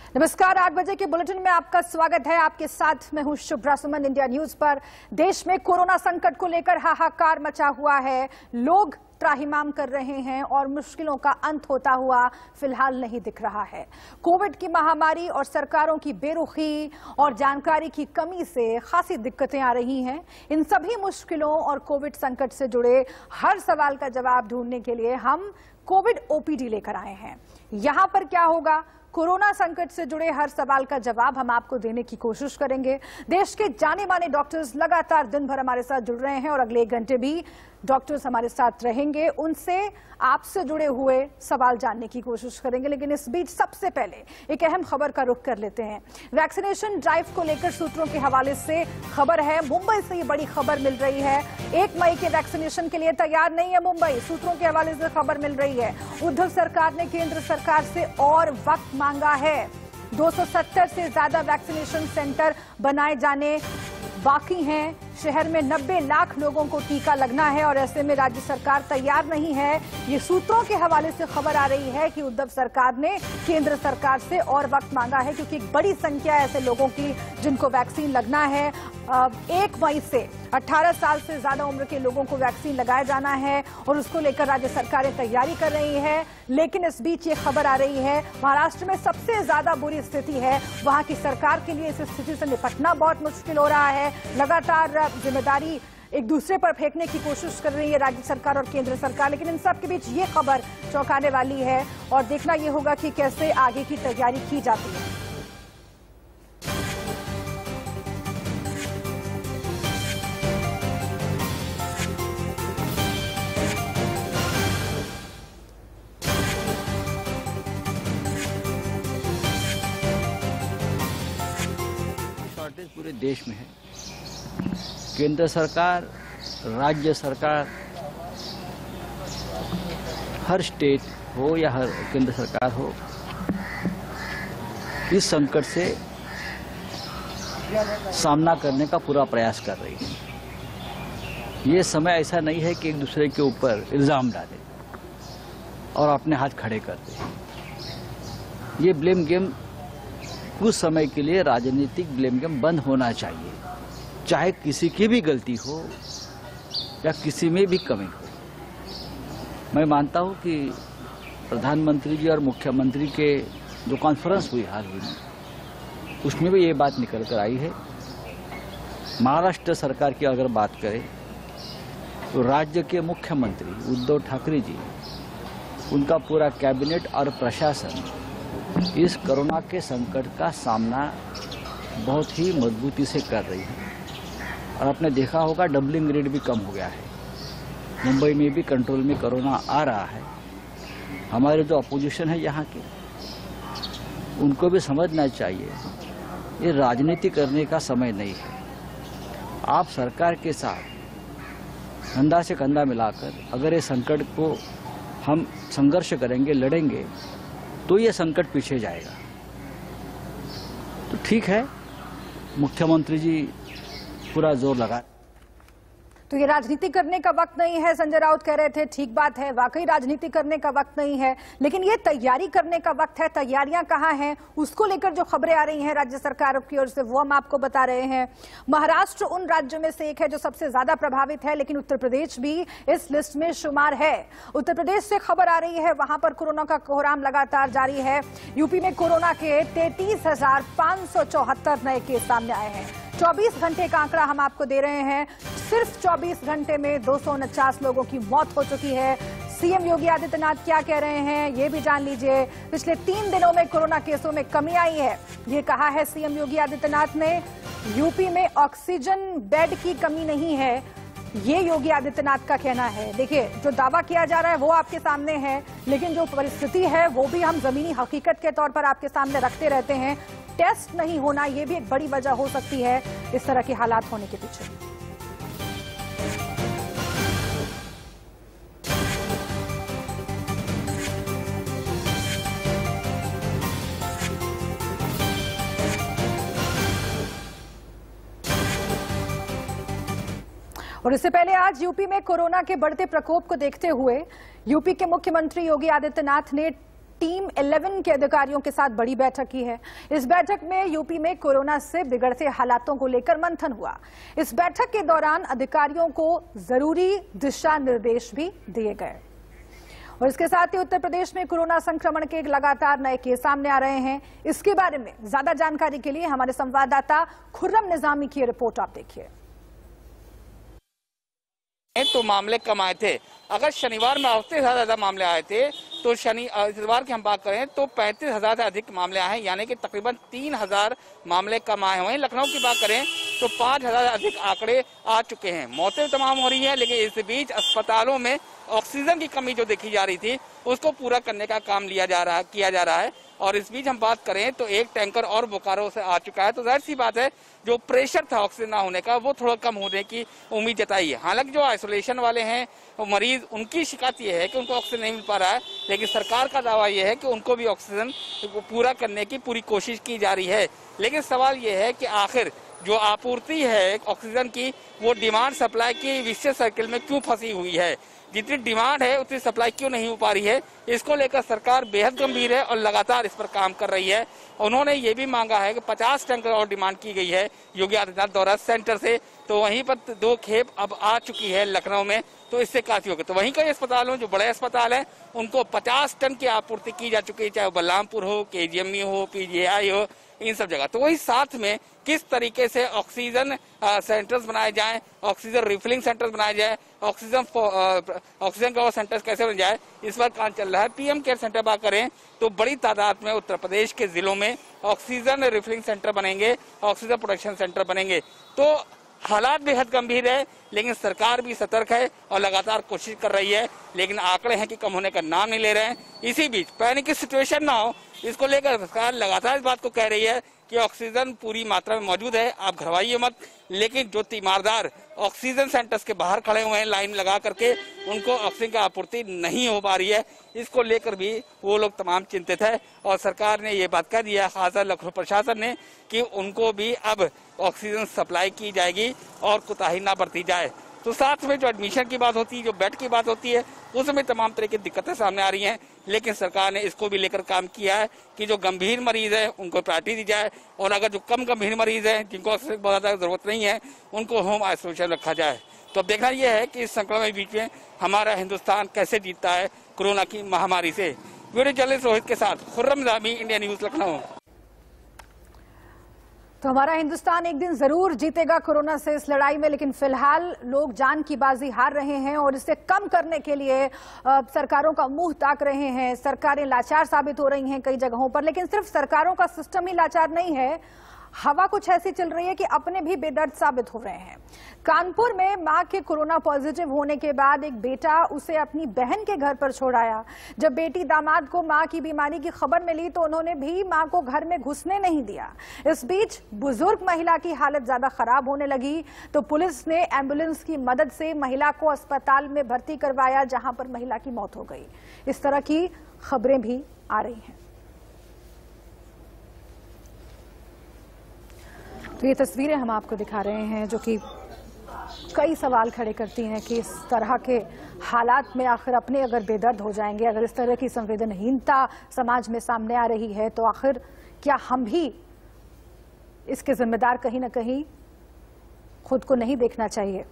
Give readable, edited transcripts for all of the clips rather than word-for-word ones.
नमस्कार, 8 बजे के बुलेटिन में आपका स्वागत है। आपके साथ मैं हूं शुभ्रा सुमन। इंडिया न्यूज पर देश में कोरोना संकट को लेकर हाहाकार मचा हुआ है। लोग त्राहिमाम कर रहे हैं और मुश्किलों का अंत होता हुआ फिलहाल नहीं दिख रहा है। कोविड की महामारी और सरकारों की बेरुखी और जानकारी की कमी से खासी दिक्कतें आ रही हैं। इन सभी मुश्किलों और कोविड संकट से जुड़े हर सवाल का जवाब ढूंढने के लिए हम कोविड ओपीडी लेकर आए हैं। यहां पर क्या होगा, कोरोना संकट से जुड़े हर सवाल का जवाब हम आपको देने की कोशिश करेंगे। देश के जाने माने डॉक्टर्स लगातार दिन भर हमारे साथ जुड़ रहे हैं और अगले 1 घंटे भी डॉक्टर्स हमारे साथ रहेंगे। उनसे आपसे जुड़े हुए सवाल जानने की कोशिश करेंगे। लेकिन इस बीच सबसे पहले एक अहम खबर का रुख कर लेते हैं। वैक्सीनेशन ड्राइव को लेकर सूत्रों के हवाले से खबर है। मुंबई से ये बड़ी खबर मिल रही है। 1 मई के वैक्सीनेशन के लिए तैयार नहीं है मुंबई। सूत्रों के हवाले से खबर मिल रही है। उद्धव सरकार ने केंद्र सरकार से और वक्त मांगा है। 270 से ज्यादा वैक्सीनेशन सेंटर बनाए जाने बाकी हैं। शहर में 90 लाख लोगों को टीका लगना है और ऐसे में राज्य सरकार तैयार नहीं है। ये सूत्रों के हवाले से खबर आ रही है कि उद्धव सरकार ने केंद्र सरकार से और वक्त मांगा है, क्योंकि एक बड़ी संख्या ऐसे लोगों की जिनको वैक्सीन लगना है। 1 मई से 18 साल से ज्यादा उम्र के लोगों को वैक्सीन लगाया जाना है और उसको लेकर राज्य सरकारें तैयारी कर रही है। लेकिन इस बीच ये खबर आ रही है, महाराष्ट्र में सबसे ज्यादा बुरी स्थिति है। वहां की सरकार के लिए इस स्थिति से निपटना बहुत मुश्किल हो रहा है। लगातार जिम्मेदारी एक दूसरे पर फेंकने की कोशिश कर रही है राज्य सरकार और केंद्र सरकार। लेकिन इन सब के बीच ये खबर चौंकाने वाली है और देखना ये होगा कि कैसे आगे की तैयारी की जाती है। शॉर्टेज पूरे देश में है। केंद्र सरकार, राज्य सरकार, हर स्टेट हो या हर केंद्र सरकार हो, इस संकट से सामना करने का पूरा प्रयास कर रही है। ये समय ऐसा नहीं है कि एक दूसरे के ऊपर इल्जाम डाले और अपने हाथ खड़े कर दे। ये ब्लेम गेम कुछ समय के लिए, राजनीतिक ब्लेम गेम बंद होना चाहिए। चाहे किसी की भी गलती हो या किसी में भी कमी हो। मैं मानता हूं कि प्रधानमंत्री जी और मुख्यमंत्री के जो कॉन्फ्रेंस हुई हाल ही में, उसमें भी ये बात निकल कर आई है। महाराष्ट्र सरकार की अगर बात करें तो राज्य के मुख्यमंत्री उद्धव ठाकरे जी, उनका पूरा कैबिनेट और प्रशासन इस कोरोना के संकट का सामना बहुत ही मजबूती से कर रही है। और आपने देखा होगा, डबलिंग रेट भी कम हो गया है। मुंबई में भी कंट्रोल में कोरोना आ रहा है। हमारे जो अपोजिशन है यहाँ के, उनको भी समझना चाहिए ये राजनीति करने का समय नहीं है। आप सरकार के साथ कंधा से कंधा मिलाकर अगर ये संकट को हम संघर्ष करेंगे, लड़ेंगे, तो ये संकट पीछे जाएगा। तो ठीक है, मुख्यमंत्री जी पूरा जोर लगा। तो ये राजनीति करने का वक्त नहीं है, संजय राउत कह रहे थे। ठीक बात है, वाकई राजनीति करने का वक्त नहीं है, लेकिन ये तैयारी करने का वक्त है। तैयारियां कहाँ हैं, उसको लेकर जो खबरें आ रही हैं राज्य सरकार की ओर से, वो हम आपको बता रहे हैं। महाराष्ट्र उन राज्यों में से एक है जो सबसे ज्यादा प्रभावित है, लेकिन उत्तर प्रदेश भी इस लिस्ट में शुमार है। उत्तर प्रदेश से खबर आ रही है, वहां पर कोरोना का कोहराम लगातार जारी है। यूपी में कोरोना के 33,574 नए केस सामने आए हैं। 24 घंटे का आंकड़ा हम आपको दे रहे हैं। सिर्फ 24 घंटे में 249 लोगों की मौत हो चुकी है। सीएम योगी आदित्यनाथ क्या कह रहे हैं, ये भी जान लीजिए। पिछले 3 दिनों में कोरोना केसों में कमी आई है, ये कहा है सीएम योगी आदित्यनाथ ने। यूपी में ऑक्सीजन बेड की कमी नहीं है, ये योगी आदित्यनाथ का कहना है। देखिए, जो दावा किया जा रहा है वो आपके सामने है, लेकिन जो परिस्थिति है वो भी हम जमीनी हकीकत के तौर पर आपके सामने रखते रहते हैं। टेस्ट नहीं होना, ये भी एक बड़ी वजह हो सकती है इस तरह के हालात होने के पीछे। और इससे पहले आज यूपी में कोरोना के बढ़ते प्रकोप को देखते हुए यूपी के मुख्यमंत्री योगी आदित्यनाथ ने टीम 11 के अधिकारियों के साथ बड़ी बैठक की है। इस बैठक में यूपी में कोरोना से बिगड़ते हालातों को लेकर मंथन हुआ। इस बैठक के दौरान अधिकारियों को जरूरी दिशा निर्देश भी दिए गए। और इसके साथ ही उत्तर प्रदेश में कोरोना संक्रमण के लगातार नए केस सामने आ रहे हैं। इसके बारे में ज्यादा जानकारी के लिए हमारे संवाददाता खुर्रम निजामी की रिपोर्ट आप देखिए। तो मामले कम आए थे। अगर शनिवार में हफ्ते से ज्यादा मामले आए थे तो इतवार की हम बात करें तो 35,000 से अधिक मामले आए हैं, यानी कि तकरीबन 3,000 मामले कम आए हुए हैं। लखनऊ की बात करें तो 5,000 से अधिक आंकड़े आ चुके हैं। मौतें तमाम हो रही है, लेकिन इस बीच अस्पतालों में ऑक्सीजन की कमी जो देखी जा रही थी उसको पूरा करने का काम किया जा रहा है। और इस बीच हम बात करें तो एक टैंकर और बोकारो से आ चुका है, तो जाहिर सी बात है जो प्रेशर था ऑक्सीजन ना होने का वो थोड़ा कम होने की उम्मीद जताई है। हालांकि जो आइसोलेशन वाले हैं मरीज, उनकी शिकायत ये है कि उनको ऑक्सीजन नहीं मिल पा रहा है, लेकिन सरकार का दावा ये है कि उनको भी ऑक्सीजन पूरा करने की पूरी कोशिश की जा रही है। लेकिन सवाल ये है कि आखिर जो आपूर्ति है ऑक्सीजन की वो डिमांड सप्लाई की विशेष सर्किल में क्यों फंसी हुई है? जितनी डिमांड है उतनी सप्लाई क्यों नहीं हो पा रही है? इसको लेकर सरकार बेहद गंभीर है और लगातार इस पर काम कर रही है। उन्होंने ये भी मांगा है कि 50 टैंकर और डिमांड की गई है योगी आदित्यनाथ द्वारा सेंटर से, तो वहीं पर 2 खेप अब आ चुकी है लखनऊ में, तो इससे काफी होगा। तो वहीं कई अस्पतालों जो बड़े अस्पताल हैं उनको 50 टन की आपूर्ति की जा चुकी है, चाहे बलरामपुर हो, KGMU हो, PGI हो, इन सब जगह। तो वही साथ में किस तरीके से ऑक्सीजन सेंटर्स बनाए जाएं, ऑक्सीजन रिफिलिंग सेंटर्स बनाए जाए, ऑक्सीजन का सेंटर्स कैसे बन जाए, इस पर काम चल रहा है। PM केयर सेंटर बात करें तो बड़ी तादाद में उत्तर प्रदेश के जिलों में ऑक्सीजन रिफिलिंग सेंटर बनेंगे, ऑक्सीजन प्रोडक्शन सेंटर बनेंगे। तो हालात बेहद गंभीर है, लेकिन सरकार भी सतर्क है और लगातार कोशिश कर रही है, लेकिन आंकड़े हैं कि कम होने का नाम नहीं ले रहे हैं। इसी बीच पैनिक की सिचुएशन ना हो, इसको लेकर सरकार लगातार इस बात को कह रही है कि ऑक्सीजन पूरी मात्रा में मौजूद है, आप घबराइए मत। लेकिन जो तीमारदार ऑक्सीजन सेंटर्स के बाहर खड़े हुए हैं लाइन लगा करके, उनको ऑक्सीजन की आपूर्ति नहीं हो पा रही है, इसको लेकर भी वो लोग तमाम चिंतित है। और सरकार ने ये बात कह दिया, खासकर लखनऊ प्रशासन ने, कि उनको भी अब ऑक्सीजन सप्लाई की जाएगी और कोताही ना बरती जाए। तो साथ में जो एडमिशन की बात होती है, जो बेड की बात होती है, उसमें तमाम तरह की दिक्कतें सामने आ रही हैं। लेकिन सरकार ने इसको भी लेकर काम किया है कि जो गंभीर मरीज है उनको प्रायोरिटी दी जाए, और अगर जो कम गंभीर मरीज है जिनको ऑक्सीजन की बहुत ज़्यादा जरूरत नहीं है उनको होम आइसोलेशन रखा जाए। तो अब देखना यह है कि इस संक्रमण के बीच में हमारा हिंदुस्तान कैसे जीतता है कोरोना की महामारी से। वीडियो जर्नलिस्ट रोहित के साथ खुर्रम निजामी, इंडिया न्यूज, लखनऊ। तो हमारा हिंदुस्तान एक दिन जरूर जीतेगा कोरोना से इस लड़ाई में, लेकिन फिलहाल लोग जान की बाजी हार रहे हैं और इसे कम करने के लिए सरकारों का मुंह ताक रहे हैं। सरकारें लाचार साबित हो रही हैं कई जगहों पर, लेकिन सिर्फ सरकारों का सिस्टम ही लाचार नहीं है, हवा कुछ ऐसी चल रही है कि अपने भी बेदर्द साबित हो रहे हैं। कानपुर में मां के कोरोना पॉजिटिव होने के बाद एक बेटा उसे अपनी बहन के घर पर छोड़ आया। जब बेटी दामाद को मां की बीमारी की खबर मिली तो उन्होंने भी मां को घर में घुसने नहीं दिया। इस बीच बुजुर्ग महिला की हालत ज्यादा खराब होने लगी तो पुलिस ने एम्बुलेंस की मदद से महिला को अस्पताल में भर्ती करवाया, जहां पर महिला की मौत हो गई। इस तरह की खबरें भी आ रही हैं। तो ये तस्वीरें हम आपको दिखा रहे हैं जो कि कई सवाल खड़े करती हैं कि इस तरह के हालात में आखिर अपने अगर बेदर्द हो जाएंगे, अगर इस तरह की संवेदनहीनता समाज में सामने आ रही है, तो आखिर क्या हम भी इसके जिम्मेदार कहीं ना कहीं खुद को नहीं देखना चाहिए?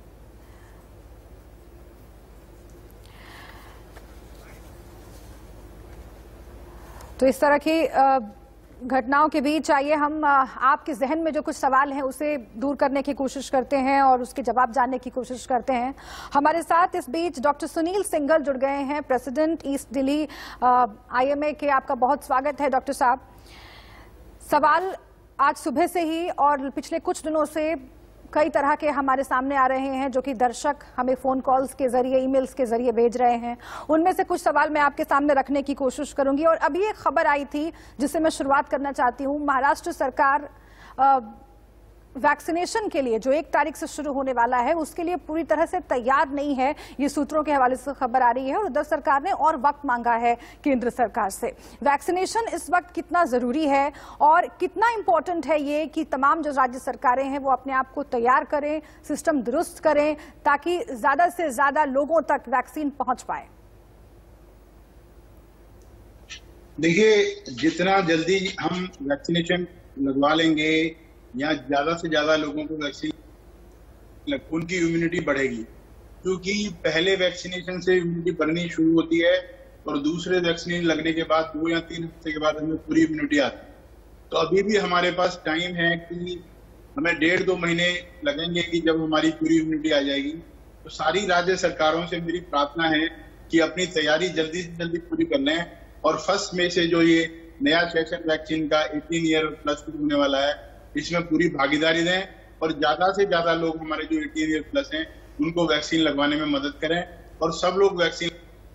तो इस तरह की घटनाओं के बीच आइए हम आपके जहन में जो कुछ सवाल हैं उसे दूर करने की कोशिश करते हैं और उसके जवाब जानने की कोशिश करते हैं। हमारे साथ इस बीच डॉक्टर सुनील सिंघल जुड़ गए हैं, प्रेसिडेंट ईस्ट दिल्ली IMA के। आपका बहुत स्वागत है डॉक्टर साहब। सवाल आज सुबह से ही और पिछले कुछ दिनों से कई तरह के हमारे सामने आ रहे हैं जो कि दर्शक हमें फोन कॉल्स के जरिए, ईमेल्स के जरिए भेज रहे हैं। उनमें से कुछ सवाल मैं आपके सामने रखने की कोशिश करूंगी। और अभी एक खबर आई थी जिससे मैं शुरुआत करना चाहती हूं। महाराष्ट्र सरकार वैक्सीनेशन के लिए जो 1 तारीख से शुरू होने वाला है उसके लिए पूरी तरह से तैयार नहीं है, ये सूत्रों के हवाले से खबर आ रही है। और उधर सरकार ने और वक्त मांगा है केंद्र सरकार से। वैक्सीनेशन इस वक्त कितना जरूरी है और कितना इंपॉर्टेंट है ये कि तमाम जो राज्य सरकारें हैं वो अपने आप को तैयार करें, सिस्टम दुरुस्त करें ताकि ज्यादा से ज्यादा लोगों तक वैक्सीन पहुंच पाए? देखिए, जितना जल्दी हम वैक्सीनेशन लगवा लेंगे या ज्यादा से ज्यादा लोगों को वैक्सीन उनकी इम्यूनिटी बढ़ेगी, क्योंकि पहले वैक्सीनेशन से इम्यूनिटी बढ़नी शुरू होती है और दूसरे वैक्सीन लगने के बाद 2 या 3 हफ्ते के बाद हमें पूरी इम्यूनिटी आती है। तो अभी भी हमारे पास टाइम है कि हमें 1.5-2 महीने लगेंगे कि जब हमारी पूरी इम्यूनिटी आ जाएगी। तो सारी राज्य सरकारों से मेरी प्रार्थना है कि अपनी तैयारी जल्दी से जल्दी पूरी कर लें और फर्स्ट में से जो ये नया सेशन वैक्सीन का 18 ईयर प्लस होने वाला है, इसमें पूरी भागीदारी दें और ज्यादा से ज्यादा लोग हमारे जो 18 ईयर प्लस हैं उनको वैक्सीन लगवाने में मदद करें। और सब लोग वैक्सीन,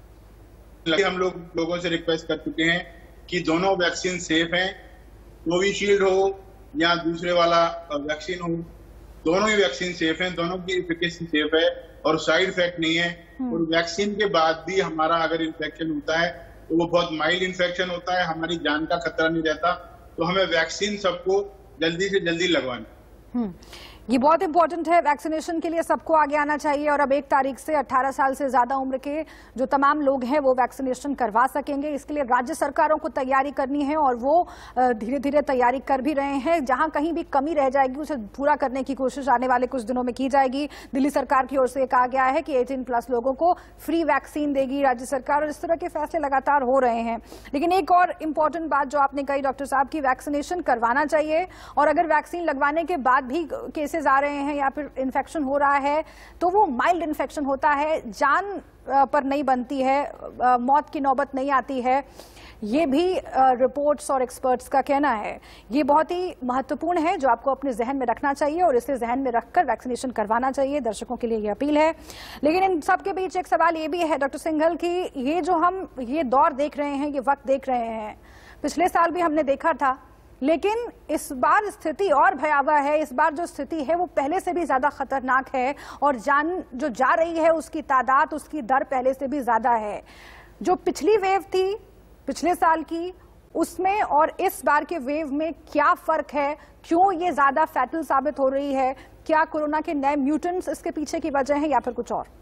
हम लोगों से रिक्वेस्ट कर चुके हैं कि दोनों वैक्सीन सेफ हैं, कोविशील्ड हो या दूसरे वाला वैक्सीन हो, दोनों ही वैक्सीन सेफ हैं, दोनों की एफिकेसी सेफ है और साइड इफेक्ट नहीं है। और वैक्सीन के बाद भी हमारा अगर इन्फेक्शन होता है तो वो बहुत माइल्ड इन्फेक्शन होता है, हमारी जान का खतरा नहीं रहता। तो हमें वैक्सीन सबको जल्दी से जल्दी लगवानी। ये बहुत इंपॉर्टेंट है, वैक्सीनेशन के लिए सबको आगे आना चाहिए और अब 1 तारीख से 18 साल से ज्यादा उम्र के जो तमाम लोग हैं वो वैक्सीनेशन करवा सकेंगे। इसके लिए राज्य सरकारों को तैयारी करनी है और वो धीरे धीरे तैयारी कर भी रहे हैं। जहां कहीं भी कमी रह जाएगी उसे पूरा करने की कोशिश आने वाले कुछ दिनों में की जाएगी। दिल्ली सरकार की ओर से कहा गया है कि 18+ लोगों को फ्री वैक्सीन देगी राज्य सरकार, और इस तरह के फैसले लगातार हो रहे हैं। लेकिन एक और इम्पोर्टेंट बात जो आपने कही डॉक्टर साहब की, वैक्सीनेशन करवाना चाहिए और अगर वैक्सीन लगवाने के बाद भी केसेस आ रहे हैं या फिर इन्फेक्शन हो रहा है तो वो माइल्ड इन्फेक्शन होता है, जान पर नहीं बनती है, मौत की नौबत नहीं आती है। ये भी रिपोर्ट्स और एक्सपर्ट्स का कहना है। ये बहुत ही महत्वपूर्ण है जो आपको अपने जहन में रखना चाहिए और इसे जहन में रखकर वैक्सीनेशन करवाना चाहिए। दर्शकों के लिए ये अपील है। लेकिन इन सब के बीच एक सवाल ये भी है डॉक्टर सिंघल की, ये जो हम ये दौर देख रहे हैं, ये वक्त देख रहे हैं, पिछले साल भी हमने देखा था, लेकिन इस बार स्थिति और भयावह है। इस बार जो स्थिति है वो पहले से भी ज्यादा खतरनाक है और जान जो जा रही है उसकी तादाद, उसकी दर पहले से भी ज्यादा है। जो पिछली वेव थी पिछले साल की, उसमें और इस बार के वेव में क्या फर्क है? क्यों ये ज्यादा फैटल साबित हो रही है? क्या कोरोना के नए म्यूटेंट्स इसके पीछे की वजह है या फिर कुछ और?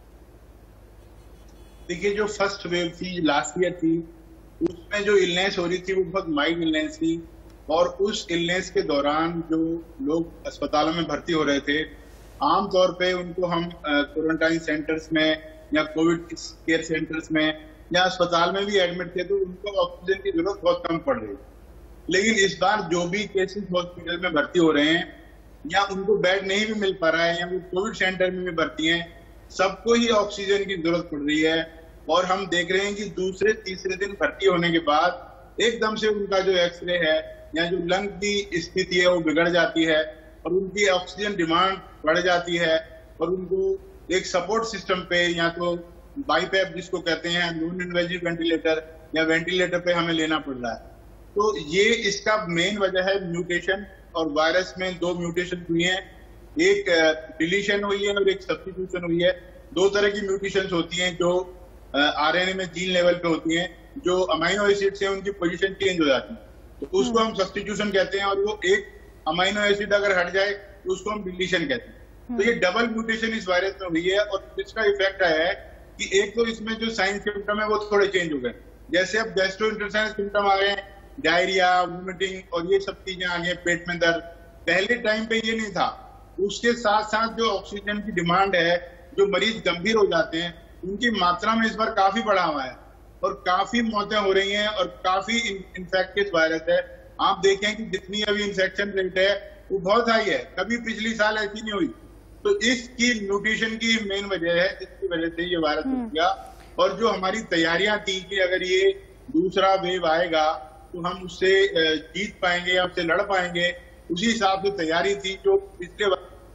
देखिए, जो फर्स्ट वेव थी लास्ट ईयर थी, उसमें जो इलनेस हो रही थी वो बहुत माइल्ड इलनेस थी और उस इलनेस के दौरान जो लोग अस्पतालों में भर्ती हो रहे थे, आमतौर पे उनको हम क्वारंटाइन सेंटर्स में या कोविड केयर सेंटर्स में या अस्पताल में भी एडमिट थे तो उनको ऑक्सीजन की जरूरत बहुत कम पड़ रही। लेकिन इस बार जो भी केसेस हॉस्पिटल में भर्ती हो रहे हैं या उनको बेड नहीं भी मिल पा रहा है या वो कोविड सेंटर में भी भर्ती हैं, सबको ही ऑक्सीजन की जरूरत पड़ रही है। और हम देख रहे हैं कि दूसरे तीसरे दिन भर्ती होने के बाद एकदम से उनका जो एक्सरे है या जो लंग की स्थिति है वो बिगड़ जाती है और उनकी ऑक्सीजन डिमांड बढ़ जाती है और उनको एक सपोर्ट सिस्टम पे या तो बाईपैप जिसको कहते हैं, नॉन इन्वेजिव वेंटिलेटर या वेंटिलेटर पे हमें लेना पड़ रहा है। तो ये इसका मेन वजह है म्यूटेशन, और वायरस में 2 म्यूटेशन हुई हैं, एक डिलीशन हुई है और एक सब्स्टिट्यूशन हुई है। 2 तरह की म्यूटेशंस होती हैं जो आरएनए में जीन लेवल पे होती हैं, जो अमाइनो एसिड से उनकी पोजीशन चेंज हो जाती है तो उसको हम सब्स्टिट्यूशन कहते हैं, और वो एक अमाइनो एसिड अगर हट जाए तो उसको हम डिलीशन कहते हैं। तो ये डबल म्यूटेशन इस वायरस में हुई है और इसका इफेक्ट आया है कि एक तो इसमें जो साइन सिम्टम है वो थोड़े चेंज हो गए, जैसे अब गैस्ट्रोइंटेस्टाइनल सिम्टम आ गए हैं, डायरिया, वोमिटिंग और ये सब चीजें आ गई, पेट में दर्द। पहले टाइम पे ये नहीं था। उसके साथ साथ जो ऑक्सीजन की डिमांड है, जो मरीज गंभीर हो जाते हैं उनकी मात्रा में इस बार काफी बढ़ा हुआ है और काफी मौतें हो रही हैं और काफी इन्फेक्टिव वायरस है। आप देखें कि जितनी अभी इन्फेक्शन रेट है वो बहुत हाई है, कभी पिछली साल ऐसी नहीं हुई। तो इसकी म्यूटेशन की मेन वजह है, इसकी वजह से ये वायरस हो गया। और जो हमारी तैयारियां थी कि अगर ये दूसरा वेव आएगा तो हम उससे जीत पाएंगे या उससे लड़ पाएंगे, उसी हिसाब से तैयारी थी। जो पिछले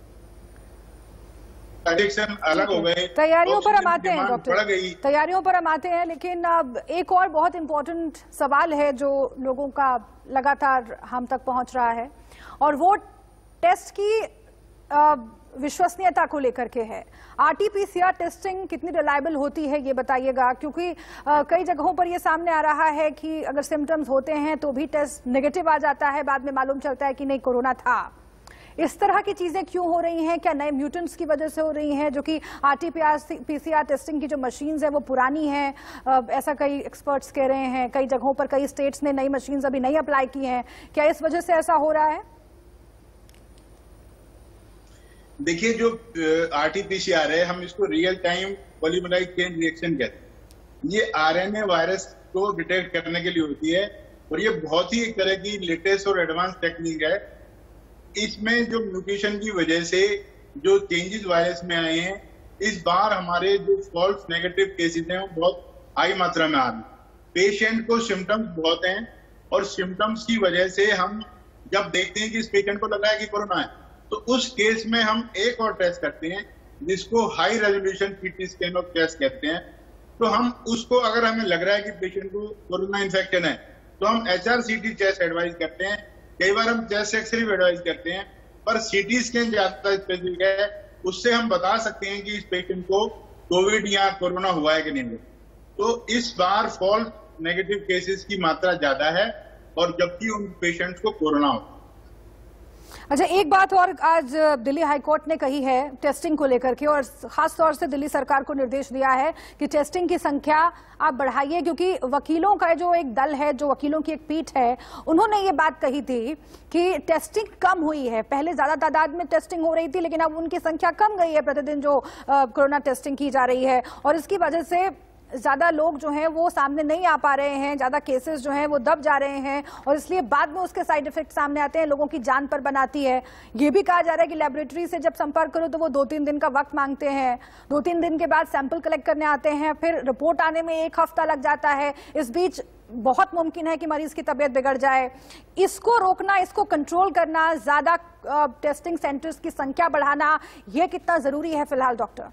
अलग हो गए, तैयारियों पर हम आते हैं डॉक्टर, तैयारियों पर हम आते हैं। लेकिन अब एक और बहुत इंपॉर्टेंट सवाल है जो लोगों का लगातार हम तक पहुंच रहा है और वो टेस्ट की विश्वसनीयता को लेकर के है। आरटीपीसीआर टेस्टिंग कितनी रिलायबल होती है ये बताइएगा, क्योंकि कई जगहों पर ये सामने आ रहा है कि अगर सिम्टम्स होते हैं तो भी टेस्ट नेगेटिव आ जाता है, बाद में मालूम चलता है कि नहीं कोरोना था। इस तरह की चीजें क्यों हो रही हैं? क्या नए म्यूटेंट्स की वजह से हो रही हैं, जो कि RT-PCR टेस्टिंग की जो मशीन्स है वो पुरानी है, ऐसा कई एक्सपर्ट्स कह रहे हैं। कई जगहों पर कई स्टेट्स ने नई मशीन्स अभी नहीं अप्लाई की हैं, क्या इस वजह से ऐसा हो रहा है? देखिए, जो RT-PCR है, हम इसको real time polymerase chain reaction कहते हैं। ये RNA वायरस को डिटेक्ट करने के लिए होती है और ये बहुत ही एक तरह की लेटेस्ट और एडवांस टेक्निक है। इसमें जो म्यूटेशन की वजह से जो चेंजेस वायरस में आए हैं, इस बार हमारे जो फॉल्स नेगेटिव केसेस हैं वो बहुत हाई मात्रा में आ रहे हैं। पेशेंट को सिम्टम्स बहुत हैं और सिम्टम्स की वजह से हम जब देखते हैं कि इस पेशेंट को लग रहा है कि कोरोना है, तो उस केस में हम एक और टेस्ट करते हैं जिसको high resolution CT scan of chest कहते हैं। तो हम उसको, अगर हमें लग रहा है कि पेशेंट को कोरोना इन्फेक्शन है, तो हम HRCT चेस्ट एडवाइज करते हैं। कई बार हम चेस्ट एक्सरे भी एडवाइज करते हैं, पर CT स्कैन ज्यादा स्पेसिफिक है, उससे हम बता सकते हैं कि इस पेशेंट को कोविड या कोरोना हुआ है कि नहीं हुआ। तो इस बार फॉल्स नेगेटिव केसेस की मात्रा ज्यादा है और जबकि उन पेशेंट्स को कोरोना हो। अच्छा, एक बात और आज दिल्ली हाईकोर्ट ने कही है टेस्टिंग को लेकर के, और खास तौर से दिल्ली सरकार को निर्देश दिया है कि टेस्टिंग की संख्या आप बढ़ाइए, क्योंकि वकीलों का जो एक दल है, जो वकीलों की एक पीठ है, उन्होंने ये बात कही थी कि टेस्टिंग कम हुई है। पहले ज्यादा तादाद में टेस्टिंग हो रही थी, लेकिन अब उनकी संख्या कम गई है प्रतिदिन जो कोरोना टेस्टिंग की जा रही है, और इसकी वजह से ज्यादा लोग जो हैं वो सामने नहीं आ पा रहे हैं, ज्यादा केसेस जो हैं वो दब जा रहे हैं, और इसलिए बाद में उसके साइड इफेक्ट सामने आते हैं, लोगों की जान पर बनाती है। ये भी कहा जा रहा है कि लेबोरेटरी से जब संपर्क करो तो वो 2-3 दिन का वक्त मांगते हैं, 2-3 दिन के बाद सैंपल कलेक्ट करने आते हैं, फिर रिपोर्ट आने में 1 हफ्ता लग जाता है। इस बीच बहुत मुमकिन है कि मरीज की तबीयत बिगड़ जाए। इसको रोकना, इसको कंट्रोल करना, ज्यादा टेस्टिंग सेंटर्स की संख्या बढ़ाना, ये कितना जरूरी है फिलहाल डॉक्टर?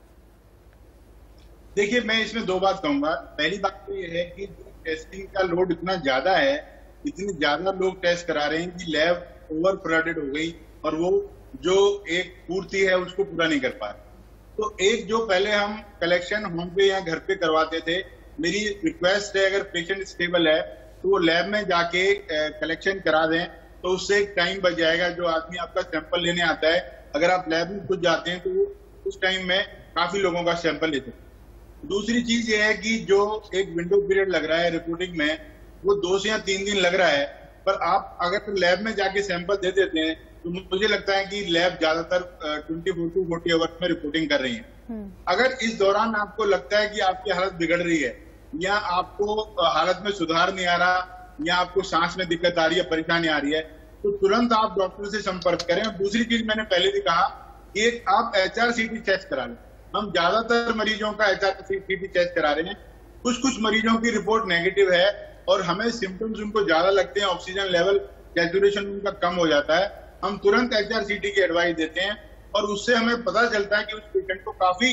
देखिए, मैं इसमें 2 बात कहूंगा। पहली बात तो ये है कि टेस्टिंग का लोड इतना ज्यादा है, इतने ज्यादा लोग टेस्ट करा रहे हैं कि लैब ओवर फ्लडेड हो गई और वो जो एक पूर्ति है उसको पूरा नहीं कर पा रहे। तो एक जो पहले हम कलेक्शन होम पे या घर पे करवाते थे, मेरी रिक्वेस्ट है अगर पेशेंट स्टेबल है तो वो लैब में जाके कलेक्शन करा दें, तो उससे एक टाइम बच जाएगा। जो आदमी आपका सैंपल लेने आता है, अगर आप लैब में खुद जाते हैं तो वो उस टाइम में काफी लोगों का सैंपल लेते हैं। दूसरी चीज ये है कि जो एक विंडो पीरियड लग रहा है रिपोर्टिंग में, वो 2 से या 3 दिन लग रहा है, पर आप अगर लैब में जाके सैंपल दे देते हैं तो मुझे लगता है कि लैब ज्यादातर 24 to 40 आवर्स में रिपोर्टिंग कर रही है। अगर इस दौरान आपको लगता है कि आपकी हालत बिगड़ रही है, या आपको हालत में सुधार नहीं आ रहा, या आपको सांस में दिक्कत आ रही है, परेशानी आ रही है, तो तुरंत आप डॉक्टर से संपर्क करें। और दूसरी चीज मैंने पहले भी कहा कि आप HRCT टेस्ट करा लें। हम ज्यादातर मरीजों का HRCT टेस्ट करा रहे हैं। कुछ मरीजों की रिपोर्ट नेगेटिव है और हमें सिम्टम्स उनको ज्यादा लगते हैं, ऑक्सीजन लेवल सैचुरेशन उनका कम हो जाता है, हम तुरंत HRCT की एडवाइस देते हैं और उससे हमें पता चलता है कि उस पेशेंट को काफी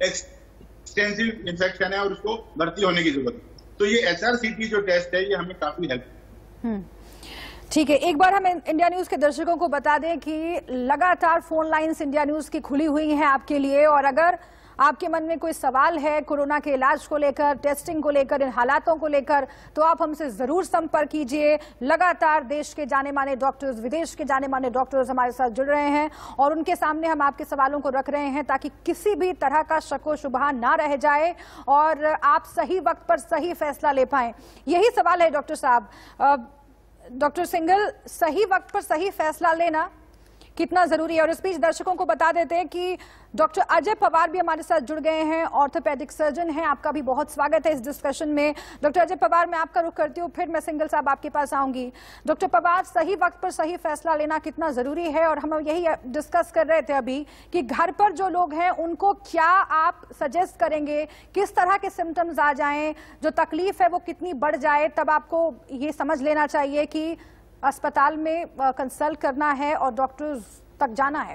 एक्सटेंसिव इन्फेक्शन है और उसको भर्ती होने की जरूरत है। तो ये HRCT जो टेस्ट है ये हमें काफी हेल्प। ठीक है, एक बार हम इंडिया न्यूज के दर्शकों को बता दें कि लगातार फोन लाइंस इंडिया न्यूज की खुली हुई हैं आपके लिए, और अगर आपके मन में कोई सवाल है कोरोना के इलाज को लेकर, टेस्टिंग को लेकर, इन हालातों को लेकर, तो आप हमसे जरूर संपर्क कीजिए। लगातार देश के जाने माने डॉक्टर्स, विदेश के जाने माने डॉक्टर्स हमारे साथ जुड़ रहे हैं और उनके सामने हम आपके सवालों को रख रहे हैं ताकि किसी भी तरह का शको शुबहा ना रह जाए और आप सही वक्त पर सही फैसला ले पाएं। यही सवाल है डॉक्टर साहब। डॉक्टर सिंघल, सही वक्त पर सही फैसला लेना कितना जरूरी है? और इस बीच दर्शकों को बता देते हैं कि डॉक्टर अजय पवार भी हमारे साथ जुड़ गए हैं, ऑर्थोपेडिक सर्जन हैं। आपका भी बहुत स्वागत है इस डिस्कशन में। डॉक्टर अजय पवार, मैं आपका रुख करती हूँ, फिर मैं सिंघल साहब आपके पास आऊंगी। डॉक्टर पवार, सही वक्त पर सही फैसला लेना कितना जरूरी है? और हम यही डिस्कस कर रहे थे अभी कि घर पर जो लोग हैं उनको क्या आप सजेस्ट करेंगे, किस तरह के सिम्टम्स आ जाएं, जो तकलीफ है वो कितनी बढ़ जाए, तब आपको ये समझ लेना चाहिए कि अस्पताल में कंसल्ट करना है और डॉक्टर्स तक जाना है?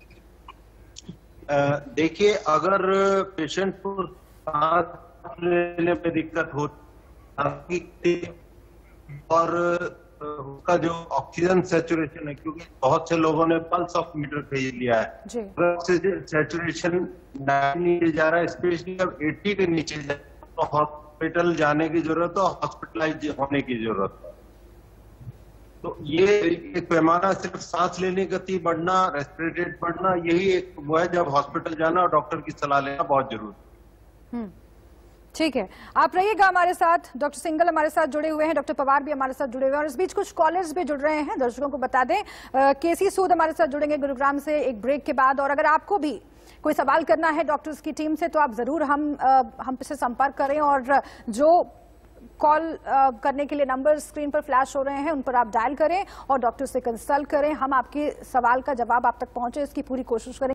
देखिए, अगर पेशेंट को सांस लेने में दिक्कत होती और उसका जो ऑक्सीजन सैचुरेशन है, क्योंकि बहुत से लोगों ने पल्स ऑक्सीमीटर खरीद लिया है, ऑक्सीजन सैचुरेशन 90 जा रहा है, स्पेशली अब 80 के नीचे जाए तो हॉस्पिटल जाने की जरूरत है, हॉस्पिटलाइज होने की जरूरत है। तो ये एक पैमाना सिर्फ सांस लेने की गति बढ़ना, रेस्पिरेटरी रेट बढ़ना, यही एक वो है जब हॉस्पिटल जाना और डॉक्टर की सलाह लेना बहुत जरूरी है। ठीक है, आप रहिएगा हमारे साथ। डॉक्टर सिंघल हमारे साथ जुड़े हुए हैं, डॉक्टर पवार भी हमारे साथ जुड़े हुए हैं और इस बीच कुछ कॉलर्स भी जुड़ रहे हैं। दर्शकों को बता दें, केसी सूद हमारे साथ जुड़ेंगे गुरुग्राम से एक ब्रेक के बाद। और अगर आपको भी कोई सवाल करना है डॉक्टर्स की टीम से तो आप जरूर हमसे संपर्क करें और जो कॉल करने के लिए नंबर स्क्रीन पर फ्लैश हो रहे हैं उन पर आप डायल करें और डॉक्टर से कंसल्ट करें। हम आपके सवाल का जवाब आप तक पहुंचे इसकी पूरी कोशिश करें।